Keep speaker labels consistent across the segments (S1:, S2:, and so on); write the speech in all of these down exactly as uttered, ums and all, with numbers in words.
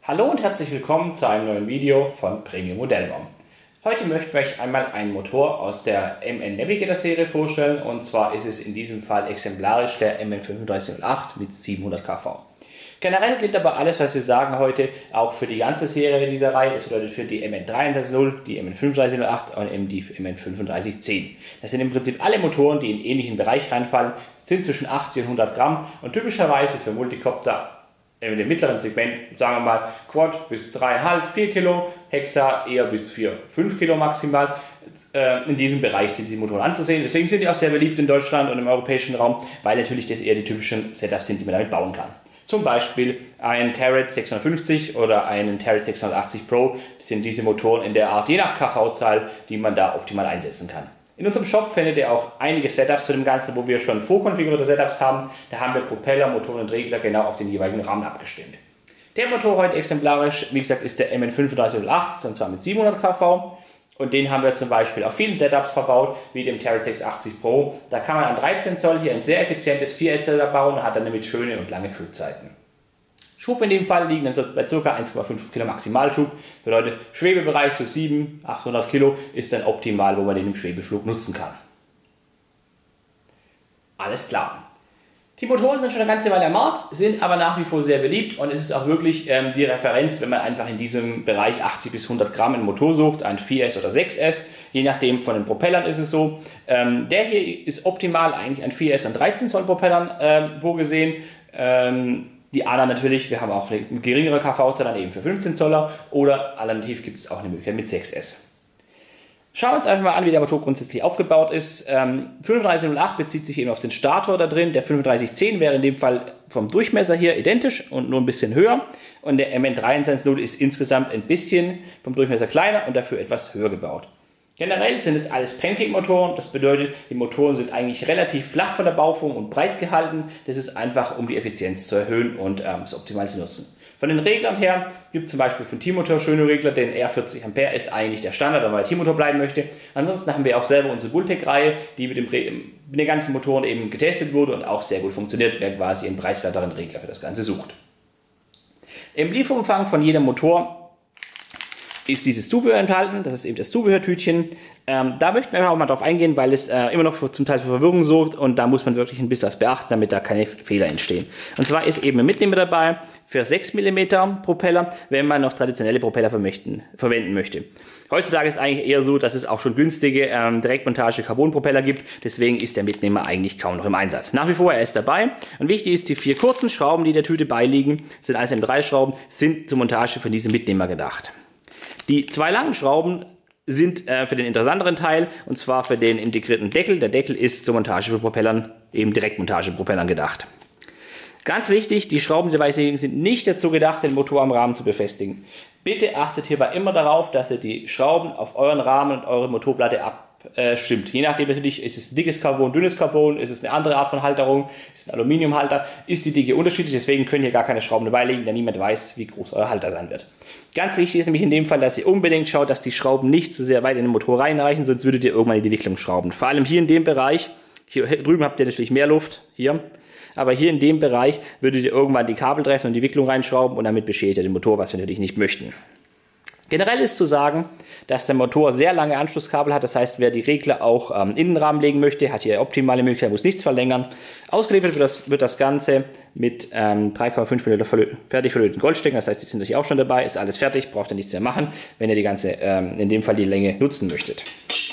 S1: Hallo und herzlich willkommen zu einem neuen Video von Premium Modellbau. Heute möchten wir euch einmal einen Motor aus der M N Navigator Serie vorstellen, und zwar ist es in diesem Fall exemplarisch der M N fünfunddreißig null acht mit siebenhundert Kilowatt. Generell gilt aber alles, was wir sagen heute, auch für die ganze Serie dieser Reihe. Das bedeutet für die M N dreiunddreißig null, die M N fünfunddreißig null acht und die M N fünfunddreißig zehn. Das sind im Prinzip alle Motoren, die in ähnlichen Bereich reinfallen, sind zwischen achtzig und hundert Gramm und typischerweise für Multicopter in dem mittleren Segment, sagen wir mal Quad bis drei Komma fünf, vier Kilo, Hexa eher bis vier, fünf Kilo maximal. In diesem Bereich sind diese Motoren anzusehen. Deswegen sind die auch sehr beliebt in Deutschland und im europäischen Raum, weil natürlich das eher die typischen Setups sind, die man damit bauen kann. Zum Beispiel ein Tarret sechshundertfünfzig oder einen Tarret sechshundertachtzig Pro. Das sind diese Motoren in der Art, je nach K V-Zahl, die man da optimal einsetzen kann. In unserem Shop findet ihr auch einige Setups zu dem Ganzen, wo wir schon vorkonfigurierte Setups haben. Da haben wir Propeller, Motoren und Regler genau auf den jeweiligen Rahmen abgestimmt. Der Motor heute exemplarisch, wie gesagt, ist der M N fünfunddreißig null acht, und zwar mit siebenhundert Kilowatt. Und den haben wir zum Beispiel auf vielen Setups verbaut, wie dem Tarret sechshundertachtzig Pro. Da kann man an dreizehn Zoll hier ein sehr effizientes Viereck-Setup bauen und hat dann damit schöne und lange Flugzeiten. Schub in dem Fall liegen dann so bei ca. eins Komma fünf Kilo Maximalschub. Bedeutet, Schwebebereich so siebenhundert, achthundert Kilo ist dann optimal, wo man den im Schwebeflug nutzen kann. Alles klar. Die Motoren sind schon eine ganze Weile am Markt, sind aber nach wie vor sehr beliebt, und es ist auch wirklich ähm, die Referenz, wenn man einfach in diesem Bereich achtzig bis hundert Gramm einen Motor sucht, ein vier S oder sechs S, je nachdem von den Propellern ist es so. Ähm, der hier ist optimal eigentlich an vier S und dreizehn Zoll Propellern ähm, vorgesehen. Ähm, Die anderen natürlich, wir haben auch eine geringere K V-Zahl dann eben für fünfzehn Zoller, oder alternativ gibt es auch eine Möglichkeit mit sechs S. Schauen wir uns einfach mal an, wie der Motor grundsätzlich aufgebaut ist. Ähm, fünfunddreißig null acht bezieht sich eben auf den Stator da drin. Der fünfunddreißig zehn wäre in dem Fall vom Durchmesser hier identisch und nur ein bisschen höher. Und der M N dreiundzwanzig null ist insgesamt ein bisschen vom Durchmesser kleiner und dafür etwas höher gebaut. Generell sind es alles Pancake-Motoren, das bedeutet, die Motoren sind eigentlich relativ flach von der Bauform und breit gehalten. Das ist einfach, um die Effizienz zu erhöhen und ähm, es optimal zu nutzen. Von den Reglern her gibt es zum Beispiel von T-Motor schöne Regler, den R vierzig Ampere ist eigentlich der Standard, wenn man bei T-Motor bleiben möchte. Ansonsten haben wir auch selber unsere Bultec-Reihe, die mit, dem, mit den ganzen Motoren eben getestet wurde und auch sehr gut funktioniert, wer quasi einen preiswerteren Regler für das Ganze sucht. Im Lieferumfang von jedem Motor ist dieses Zubehör enthalten, das ist eben das Zubehörtütchen. Ähm, da möchten wir auch mal drauf eingehen, weil es äh, immer noch für, zum Teil für Verwirrung sorgt, und da muss man wirklich ein bisschen was beachten, damit da keine Fehler entstehen. Und zwar ist eben ein Mitnehmer dabei für sechs Millimeter Propeller, wenn man noch traditionelle Propeller vermöchten, verwenden möchte. Heutzutage ist es eigentlich eher so, dass es auch schon günstige ähm, Direktmontage Carbonpropeller gibt, deswegen ist der Mitnehmer eigentlich kaum noch im Einsatz. Nach wie vor, er ist dabei, und wichtig ist, die vier kurzen Schrauben, die der Tüte beiliegen, sind alles M drei Schrauben, sind zur Montage von diesem Mitnehmer gedacht. Die zwei langen Schrauben sind äh, für den interessanteren Teil, und zwar für den integrierten Deckel. Der Deckel ist zur Montage für Propellern, eben Direktmontage-Propellern gedacht. Ganz wichtig, die Schrauben dabei sind nicht dazu gedacht, den Motor am Rahmen zu befestigen. Bitte achtet hierbei immer darauf, dass ihr die Schrauben auf euren Rahmen und eure Motorplatte abstimmt. Je nachdem natürlich, ist es dickes Carbon, dünnes Carbon, ist es eine andere Art von Halterung, ist es ein Aluminiumhalter, ist die Dicke unterschiedlich, deswegen können hier gar keine Schrauben dabei liegen, da niemand weiß, wie groß euer Halter sein wird. Ganz wichtig ist nämlich in dem Fall, dass ihr unbedingt schaut, dass die Schrauben nicht zu sehr weit in den Motor reinreichen, sonst würdet ihr irgendwann in die Wicklung schrauben. Vor allem hier in dem Bereich, hier drüben habt ihr natürlich mehr Luft, hier, aber hier in dem Bereich würdet ihr irgendwann die Kabel treffen und die Wicklung reinschrauben, und damit beschädigt ihr den Motor, was wir natürlich nicht möchten. Generell ist zu sagen, dass der Motor sehr lange Anschlusskabel hat, das heißt, wer die Regler auch ähm, in den Rahmen legen möchte, hat hier optimale Möglichkeit, muss nichts verlängern. Ausgeliefert wird das, wird das Ganze mit ähm, drei Komma fünf Millimeter verlö fertig verlöteten Goldstecken, das heißt, die sind natürlich auch schon dabei, ist alles fertig, braucht ihr nichts mehr machen, wenn ihr die ganze, ähm, in dem Fall die Länge nutzen möchtet.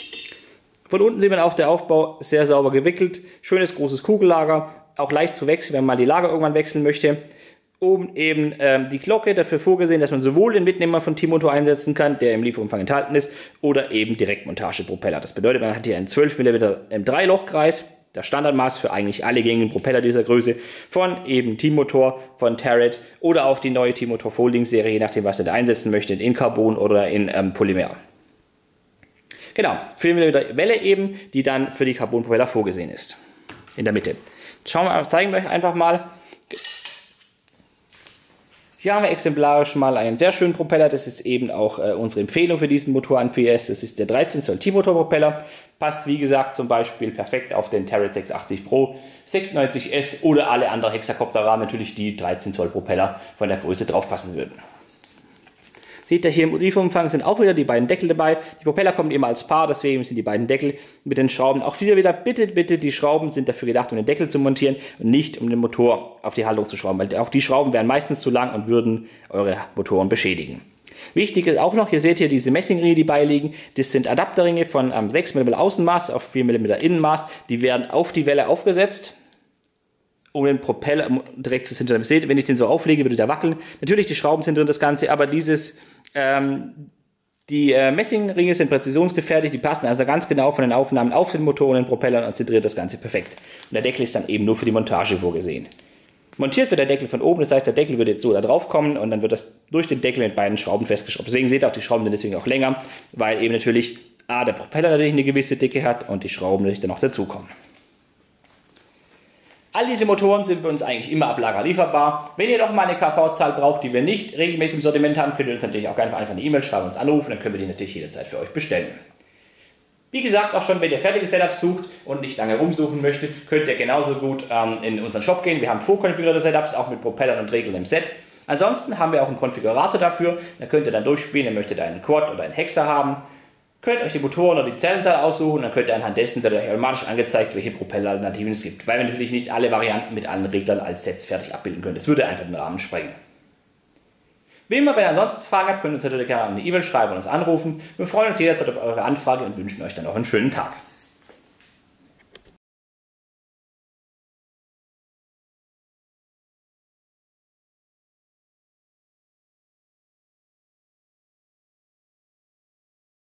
S1: Von unten sieht man auch der Aufbau sehr sauber gewickelt, schönes großes Kugellager, auch leicht zu wechseln, wenn man mal die Lager irgendwann wechseln möchte. Oben eben ähm, die Glocke, dafür vorgesehen, dass man sowohl den Mitnehmer von T-Motor einsetzen kann, der im Lieferumfang enthalten ist, oder eben Direktmontage-Propeller. Das bedeutet, man hat hier einen zwölf Millimeter M drei Lochkreis, das Standardmaß für eigentlich alle gängigen Propeller dieser Größe, von eben T-Motor, von Tarret oder auch die neue T-Motor Folding-Serie, je nachdem, was ihr da einsetzen möchtet, in Carbon oder in ähm, Polymer. Genau, vier Millimeter Welle eben, die dann für die Carbon-Propeller vorgesehen ist. In der Mitte. Schauen wir, zeigen wir euch einfach mal. Hier haben wir exemplarisch mal einen sehr schönen Propeller, das ist eben auch äh, unsere Empfehlung für diesen Motor an vier S, das ist der dreizehn Zoll T-Motor Propeller, passt wie gesagt zum Beispiel perfekt auf den Tarret sechshundertachtzig Pro, sechsundneunzig S oder alle anderen Hexakopter-Rahmen, natürlich die dreizehn Zoll Propeller von der Größe drauf passen würden. Seht ihr hier im Lieferumfang sind auch wieder die beiden Deckel dabei. Die Propeller kommen immer als Paar, deswegen sind die beiden Deckel mit den Schrauben auch wieder wieder. Bitte, bitte, die Schrauben sind dafür gedacht, um den Deckel zu montieren und nicht um den Motor auf die Halterung zu schrauben, weil auch die Schrauben wären meistens zu lang und würden eure Motoren beschädigen. Wichtig ist auch noch, hier seht ihr diese Messingringe, die beiliegen. Das sind Adapterringe von ähm, sechs Millimeter Außenmaß auf vier Millimeter Innenmaß. Die werden auf die Welle aufgesetzt, um den Propeller direkt zu hinterher. Seht, wenn ich den so auflege, würde der wackeln. Natürlich, die Schrauben sind drin, das Ganze, aber dieses, ähm, die äh, Messingringe sind präzisionsgefertigt, die passen also ganz genau von den Aufnahmen auf den Motor und den Propellern und zentriert das Ganze perfekt. Und der Deckel ist dann eben nur für die Montage vorgesehen. Montiert wird der Deckel von oben, das heißt, der Deckel würde jetzt so da drauf kommen und dann wird das durch den Deckel mit beiden Schrauben festgeschraubt. Deswegen seht ihr auch, die Schrauben sind deswegen auch länger, weil eben natürlich A, der Propeller natürlich eine gewisse Dicke hat und die Schrauben natürlich dann noch dazukommen. All diese Motoren sind bei uns eigentlich immer ab Lager lieferbar. Wenn ihr doch mal eine K V-Zahl braucht, die wir nicht regelmäßig im Sortiment haben, könnt ihr uns natürlich auch einfach eine E-Mail schreiben, uns anrufen, dann können wir die natürlich jederzeit für euch bestellen. Wie gesagt, auch schon wenn ihr fertige Setups sucht und nicht lange rumsuchen möchtet, könnt ihr genauso gut ähm, in unseren Shop gehen. Wir haben vorkonfigurierte Setups, auch mit Propellern und Reglern im Set. Ansonsten haben wir auch einen Konfigurator dafür. Da könnt ihr dann durchspielen, ihr möchtet einen Quad oder einen Hexer haben. Könnt euch die Motoren oder die Zellenzahl aussuchen, dann könnt ihr anhand dessen wird euch automatisch angezeigt, welche Propelleralternativen es gibt. Weil wir natürlich nicht alle Varianten mit allen Reglern als Sets fertig abbilden können. Das würde einfach den Rahmen sprengen. Wie immer, wenn ihr ansonsten Fragen habt, könnt ihr uns natürlich gerne eine E-Mail schreiben und uns anrufen. Wir freuen uns jederzeit auf eure Anfrage und wünschen euch dann auch einen schönen Tag.